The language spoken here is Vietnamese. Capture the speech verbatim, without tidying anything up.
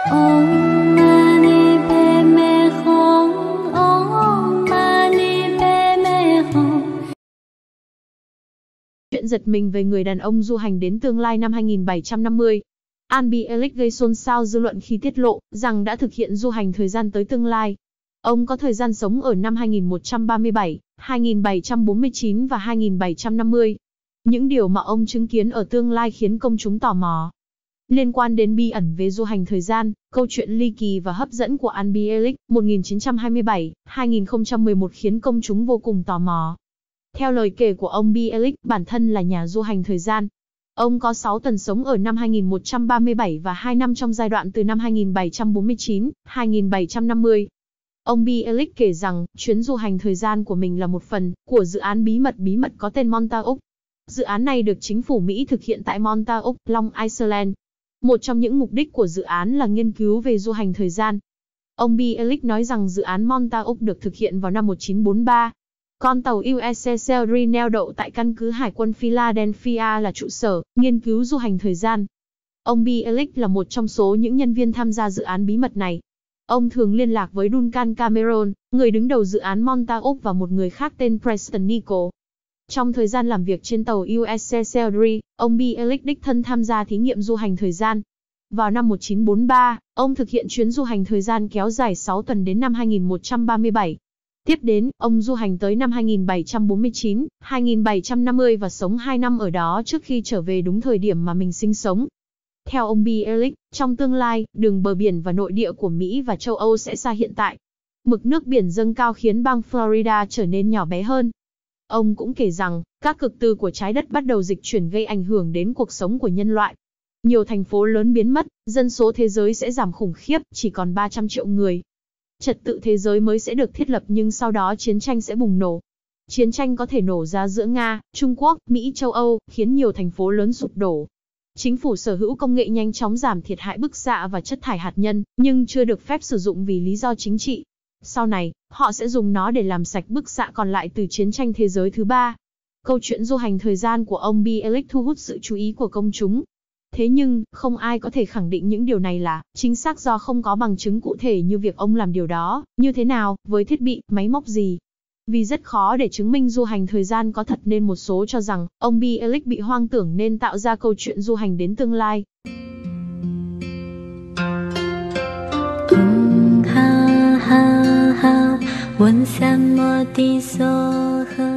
Om Mani Padme Hum, Om Mani Padme Hum. Chuyện giật mình về người đàn ông du hành đến tương lai năm hai nghìn bảy trăm năm mươi. An Bialik gây xôn xao dư luận khi tiết lộ rằng đã thực hiện du hành thời gian tới tương lai. Ông có thời gian sống ở năm hai nghìn một trăm ba mươi bảy, hai nghìn bảy trăm bốn mươi chín và hai nghìn bảy trăm năm mươi. Những điều mà ông chứng kiến ở tương lai khiến công chúng tò mò. Liên quan đến bí ẩn về du hành thời gian, câu chuyện ly kỳ và hấp dẫn của An Bialik một nghìn chín trăm hai mươi bảy đến hai nghìn không trăm mười một khiến công chúng vô cùng tò mò. Theo lời kể của ông Bialik, bản thân là nhà du hành thời gian. Ông có sáu tuần sống ở năm hai nghìn một trăm ba mươi bảy và hai năm trong giai đoạn từ năm hai nghìn bảy trăm bốn mươi chín đến hai nghìn bảy trăm năm mươi. Ông Bialik kể rằng, chuyến du hành thời gian của mình là một phần của dự án bí mật bí mật có tên Montauk. Dự án này được chính phủ Mỹ thực hiện tại Montauk, Long Island. Một trong những mục đích của dự án là nghiên cứu về du hành thời gian. Ông Bialik nói rằng dự án Montauk được thực hiện vào năm một nghìn chín trăm bốn mươi ba. Con tàu u ét ét Celery neo đậu tại căn cứ Hải quân Philadelphia là trụ sở nghiên cứu du hành thời gian. Ông Bialik là một trong số những nhân viên tham gia dự án bí mật này. Ông thường liên lạc với Duncan Cameron, người đứng đầu dự án Montauk và một người khác tên Preston Nichol. Trong thời gian làm việc trên tàu u ét ét Celery, ông Bialik đích thân tham gia thí nghiệm du hành thời gian. Vào năm một nghìn chín trăm bốn mươi ba, ông thực hiện chuyến du hành thời gian kéo dài sáu tuần đến năm hai nghìn một trăm ba mươi bảy. Tiếp đến, ông du hành tới năm hai nghìn bảy trăm bốn mươi chín, hai nghìn bảy trăm năm mươi và sống hai năm ở đó trước khi trở về đúng thời điểm mà mình sinh sống. Theo ông Bialik, trong tương lai, đường bờ biển và nội địa của Mỹ và châu Âu sẽ xa hiện tại. Mực nước biển dâng cao khiến bang Florida trở nên nhỏ bé hơn. Ông cũng kể rằng, các cực từ của trái đất bắt đầu dịch chuyển gây ảnh hưởng đến cuộc sống của nhân loại. Nhiều thành phố lớn biến mất, dân số thế giới sẽ giảm khủng khiếp, chỉ còn ba trăm triệu người. Trật tự thế giới mới sẽ được thiết lập nhưng sau đó chiến tranh sẽ bùng nổ. Chiến tranh có thể nổ ra giữa Nga, Trung Quốc, Mỹ, châu Âu, khiến nhiều thành phố lớn sụp đổ. Chính phủ sở hữu công nghệ nhanh chóng giảm thiệt hại bức xạ và chất thải hạt nhân, nhưng chưa được phép sử dụng vì lý do chính trị. Sau này, họ sẽ dùng nó để làm sạch bức xạ còn lại từ chiến tranh thế giới thứ ba. Câu chuyện du hành thời gian của ông Bialik thu hút sự chú ý của công chúng. Thế nhưng, không ai có thể khẳng định những điều này là chính xác do không có bằng chứng cụ thể như việc ông làm điều đó, như thế nào, với thiết bị, máy móc gì. Vì rất khó để chứng minh du hành thời gian có thật nên một số cho rằng, ông Bialik bị hoang tưởng nên tạo ra câu chuyện du hành đến tương lai. Ha ha ha, 问三摩地所呵。